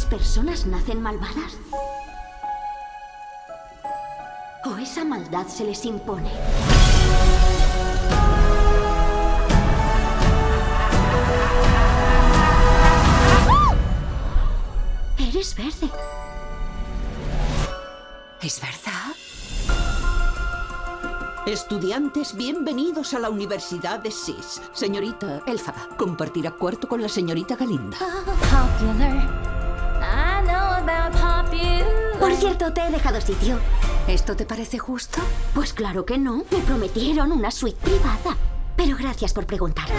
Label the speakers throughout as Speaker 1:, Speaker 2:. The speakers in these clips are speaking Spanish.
Speaker 1: personas nacen malvadas? ¿O esa maldad se les impone? Eres verde.
Speaker 2: ¿Es verdad? Estudiantes, bienvenidos a la Universidad de SIS. Señorita Elphaba, compartirá cuarto con la señorita Galinda.
Speaker 1: Por cierto, te he dejado sitio.
Speaker 2: ¿Esto te parece justo?
Speaker 1: Pues claro que no. Me prometieron una suite privada. Pero gracias por preguntar.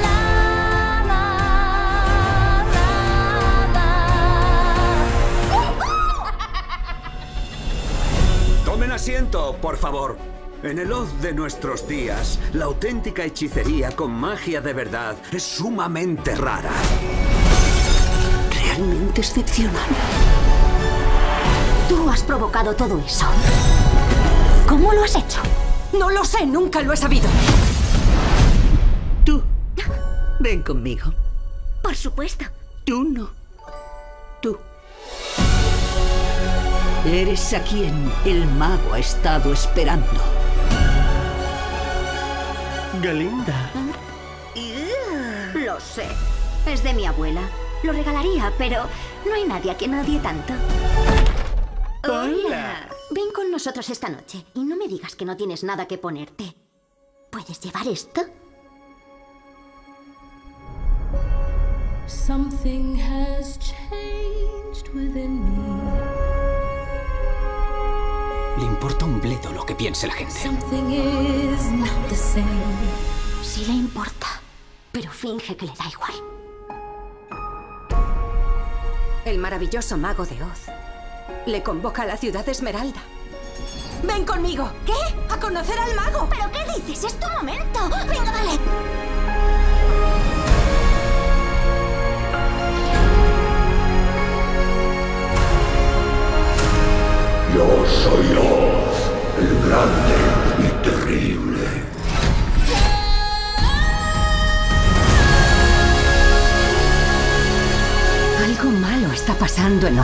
Speaker 3: Tomen asiento, por favor. En el Oz de nuestros días, la auténtica hechicería con magia de verdad es sumamente rara.
Speaker 2: Realmente excepcional.
Speaker 1: Tú has provocado todo eso. ¿Cómo lo has hecho?
Speaker 2: No lo sé, nunca lo he sabido. Tú, ven conmigo.
Speaker 1: Por supuesto.
Speaker 2: Tú no. Tú. Eres a quien el mago ha estado esperando.
Speaker 4: Galinda.
Speaker 1: Lo sé. Es de mi abuela. Lo regalaría, pero no hay nadie a quien odie tanto.
Speaker 4: Hola.
Speaker 1: Ven con nosotros esta noche y no me digas que no tienes nada que ponerte. ¿Puedes llevar esto?
Speaker 5: Something has changed within me.
Speaker 6: Le importa un bledo lo que piense la gente.
Speaker 5: Something is not the same.
Speaker 1: Sí le importa, pero finge que le da igual.
Speaker 2: El maravilloso mago de Oz le convoca a la ciudad de Esmeralda. ¡Ven conmigo!
Speaker 1: ¿Qué?
Speaker 2: ¡A conocer al mago!
Speaker 1: ¿Pero qué dices? ¡Es tu momento! ¡Venga, dale!
Speaker 7: Yo soy Oz, el grande y terrible.
Speaker 2: Algo malo está pasando en Oz.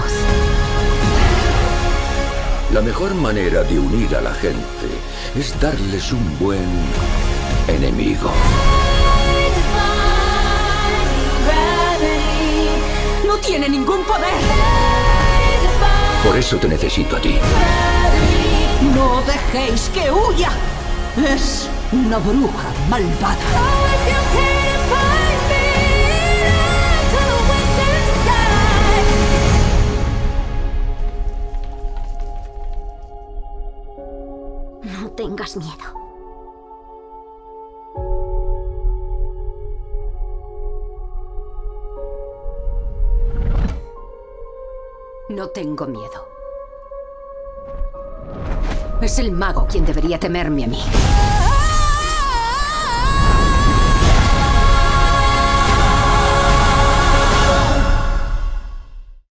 Speaker 7: La mejor manera de unir a la gente es darles un buen enemigo.
Speaker 2: ¡No tiene ningún poder!
Speaker 7: Por eso te necesito a ti.
Speaker 2: ¡No dejéis que huya! Es una bruja malvada.
Speaker 1: No tengas miedo.
Speaker 2: No tengo miedo. Es el mago quien debería temerme a mí.